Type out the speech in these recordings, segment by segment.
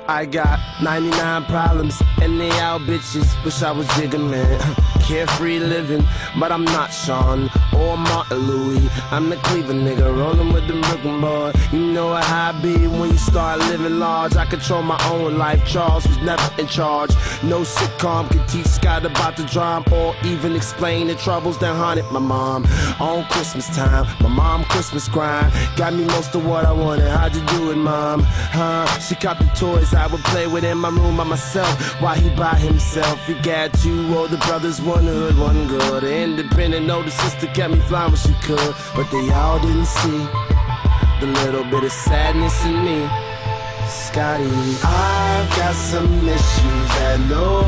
I got 99 problems, and they all bitches. Wish I was Jigga, man. Carefree living, but I'm not Shawn or Martin Louis. I'm the Cleveland nigga, rolling with the Brooklyn boy. You know how I be when you start living large. I control my own life. Charles was never in charge. No sitcom could teach Scott about the dram or even explain the troubles that haunted my mom. On Christmas time, my mom Christmas grind got me most of what I wanted. How'd you do it, mom? She caught the toys I would play with in my room by myself while he by himself. He got two older brothers, one hood, one good. The independent older sister kept me flying when she could, but they all didn't see the little bit of sadness in me. Scotty, I've got some issues that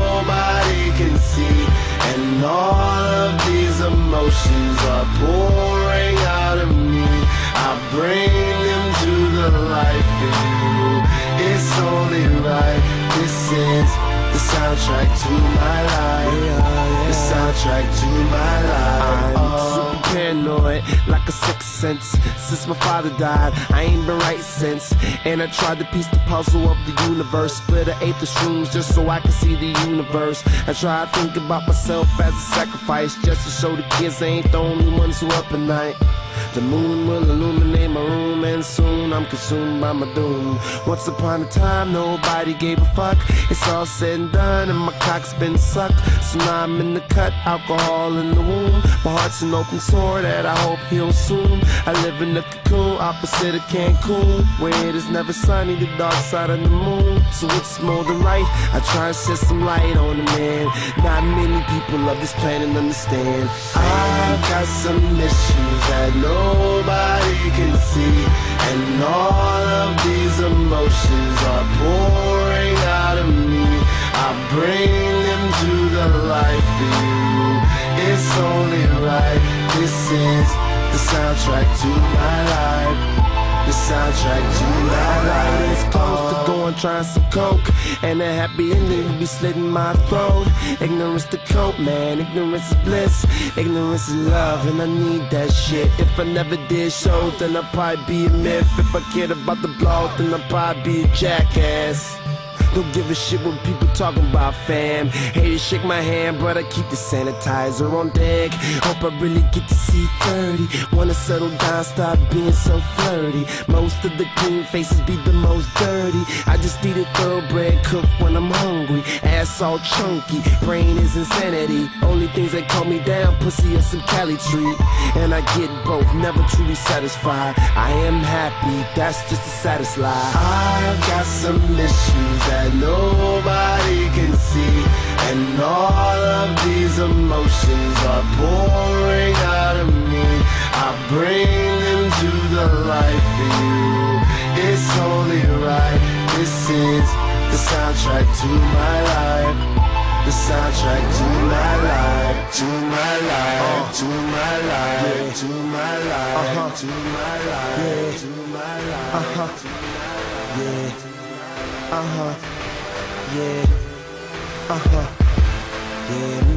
nobody can see, and all of these emotions are pouring out of me. I bring them to the light for you. It's only right. This is the soundtrack to my life. The soundtrack to my life. I'm super paranoid, like a sixth sense. Since my father died, I ain't been right since. And I tried to piece the puzzle of the universe. Split an eighth of shrooms just so I can see the universe. I try to think about myself as a sacrifice, just to show the kids I ain't the only ones who up at night. The moon will illuminate my room, and soon I'm consumed by my doom. Once upon a time, nobody gave a fuck. It's all said and done, and my cock's been sucked. So now I'm in the cut, alcohol in the womb. My heart's an open sore that I hope heals soon. I live in the cocoon, opposite of Cancun, where it is never sunny, the dark side of the moon. So it's more than right, I try and shed some light on the man. Not many people of this planet understand. I've got some issues that nobody can see, and all of these emotions are pouring out of me. I bring them to the light for you. It's only right. This is the soundtrack to my life. The soundtrack to my life. It's close to going trying some coke, and a happy ending will be slitting my throat. Ignorance to cope, man. Ignorance is bliss. Ignorance is love, and I need that shit. If I never did show, then I'd probably be a myth. If I cared about the blog, then I'd probably be a jackass. Don't give a shit what people talking about, fam. Hate to shake my hand, but I keep the sanitizer on deck. Hope I really get to see 30. Wanna settle down, stop being so flirty. Most of the clean faces be the most dirty. I just eat a thoroughbred cook when I'm hungry. Ass all chunky, brain is insanity. Only things that calm me down, pussy or some Cali treat. And I get both, never truly satisfied. I am happy, that's just the saddest lie. I've got some issues that nobody can see, and all of these emotions are pouring out of me. I bring them to the light for you. It's only right. This is the soundtrack to my life. The soundtrack to my life. To my life. To my life. To my life. To my life. To my life. Yeah. Yeah, yeah, yeah.